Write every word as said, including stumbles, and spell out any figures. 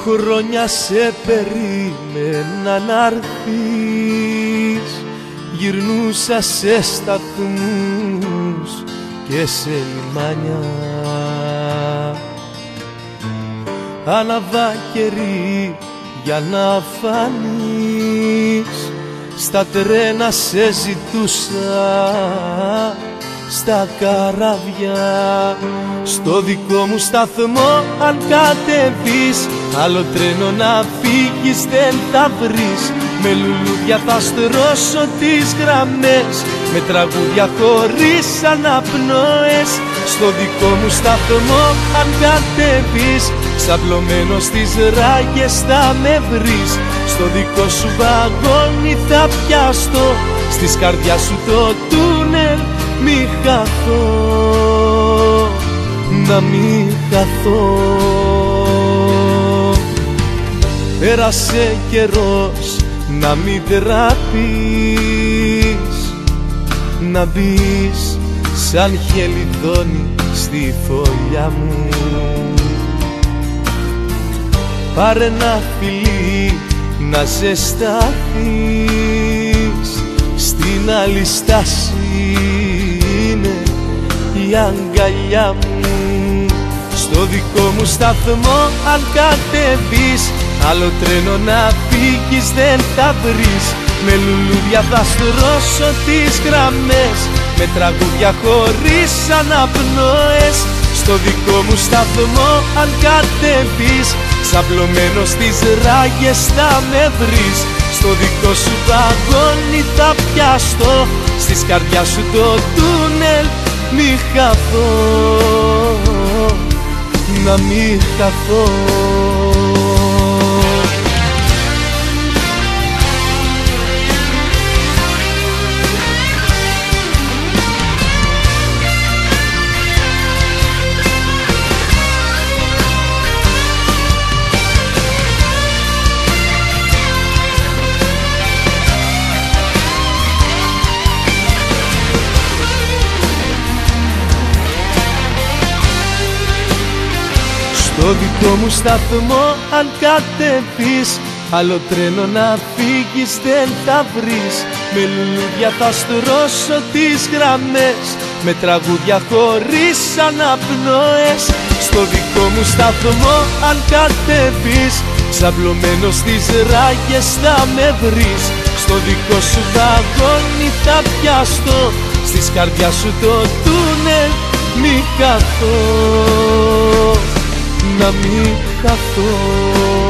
χρόνια σε περίμενα να'ρθείς, γυρνούσα σε σταθμούς και σε λιμάνια. Άναβα καιρή για να φανείς, στα τρένα σε ζητούσα, στα καράβια. Στο δικό μου σταθμό αν κατεβείς, άλλο τρένο να φύγεις δεν θα βρεις. Με λουλούδια θα στρώσω τις γραμμές, με τραγούδια χωρίς αναπνοές. Στο δικό μου σταθμό αν κατεβείς, ξαπλωμένος στις ράγες θα με βρεις. Στο δικό σου βαγόνι θα πιαστώ, στις καρδιάς σου το τούνελ μη χαθώ, να μη χαθώ. Πέρασε καιρός να μην τραπείς, να μπεις σαν χελιδόνι στη φωλιά μου. Πάρε ένα φιλί να ζεσταθείς, στην άλλη στάση είναι η αγκαλιά μου. Στο δικό μου σταθμό αν κατεβείς, άλλο τρένο να φύγεις δεν θα βρεις. Με λουλούδια θα στρώσω τις γραμμές, με τραγούδια χωρίς αναπνοές. Στο δικό μου σταθμό αν κατεβείς, ξαπλωμένος στις ράγες θα με βρεις. Στο δικό σου βαγόνι θα πιαστώ, στις καρδιάς σου το τούνελ μη χαθώ, να μη χαθώ. Στο δικό μου σταθμό αν κατεβείς, άλλο τρένο να φύγεις δεν θα βρεις. Με λουλούδια θα στρώσω τις γραμμές, με τραγούδια χωρίς αναπνοές. Στο δικό μου σταθμό αν κατεβείς, ξαπλωμένος στις ράγες θα με βρεις. Στο δικό σου βαγόνι θα πιαστώ, στις καρδιάς σου το τούνελ μη χαθώ, να μην χαθώ.